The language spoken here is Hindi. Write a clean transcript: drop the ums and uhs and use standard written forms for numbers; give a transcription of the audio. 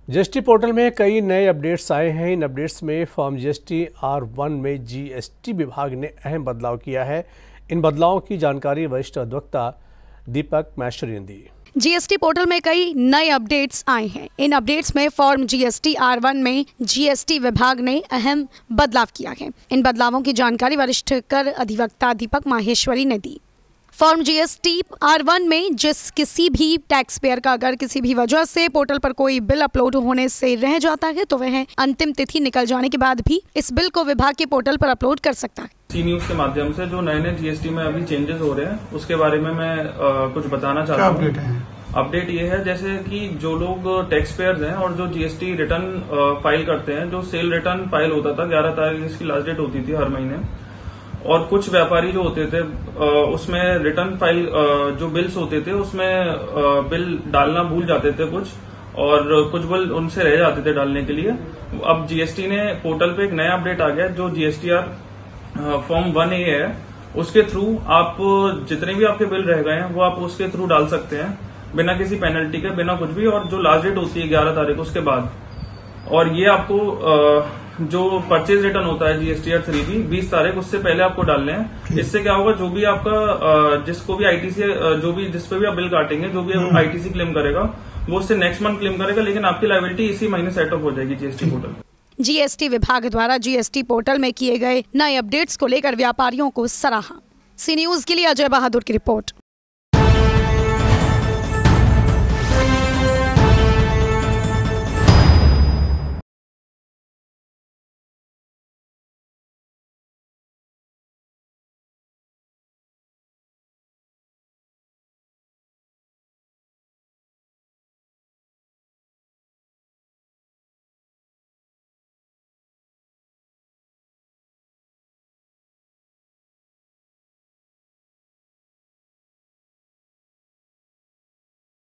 जीएसटी पोर्टल में कई नए अपडेट्स आए हैं। इन अपडेट्स में फॉर्म जीएसटी R1 में जीएसटी विभाग ने अहम बदलाव किया है। इन बदलावों की जानकारी वरिष्ठ अधिवक्ता दीपक मैश्वरी ने दी। जीएसटी पोर्टल में कई नए अपडेट्स आए हैं। इन अपडेट्स में फॉर्म जीएसटी R1 में जीएसटी विभाग ने अहम बदलाव किया है। इन बदलावों की जानकारी वरिष्ठ कर अधिवक्ता दीपक माहेश्वरी ने दी। फॉर्म जीएसटी R1 में जिस किसी भी टैक्स पेयर का अगर किसी भी वजह से पोर्टल पर कोई बिल अपलोड होने से रह जाता है तो वह अंतिम तिथि निकल जाने के बाद भी इस बिल को विभाग के पोर्टल पर अपलोड कर सकता है। सी न्यूज के माध्यम से जो नए जीएसटी में अभी चेंजेस हो रहे हैं उसके बारे में मैं कुछ बताना चाहता हूँ। अपडेट ये है जैसे कि जो लोग टैक्स पेयर्स हैं और जो जीएसटी रिटर्न फाइल करते हैं, जो सेल रिटर्न फाइल होता था 11 तारीख इसकी लास्ट डेट होती थी हर महीने, और कुछ व्यापारी जो होते थे उसमें रिटर्न फाइल जो बिल्स होते थे उसमें बिल डालना भूल जाते थे कुछ, और कुछ बिल उनसे रह जाते थे डालने के लिए। अब जीएसटी ने पोर्टल पे एक नया अपडेट आ गया जो जीएसटीआर फॉर्म 1A है, उसके थ्रू आप जितने भी आपके बिल रह गए हैं वो आप उसके थ्रू डाल सकते हैं बिना किसी पेनल्टी के, बिना कुछ भी, और जो लास्ट डेट होती है 11 तारीख उसके बाद। और ये आपको जो परचेज रिटर्न होता है जीएसटीआर 3B 20 तारीख उससे पहले आपको डालने हैं। इससे क्या होगा, जो भी आपका जिसको भी आईटीसी जो भी जिस पे भी आप बिल काटेंगे, जो भी आईटीसी क्लेम करेगा वो उससे नेक्स्ट मंथ क्लेम करेगा, लेकिन आपकी लायबिलिटी इसी महीने सेट अप हो जाएगी जीएसटी पोर्टल। जीएसटी विभाग द्वारा जीएसटी पोर्टल में किए गए नए अपडेट्स को लेकर व्यापारियों को सराहा। सी न्यूज के लिए अजय बहादुर की रिपोर्ट।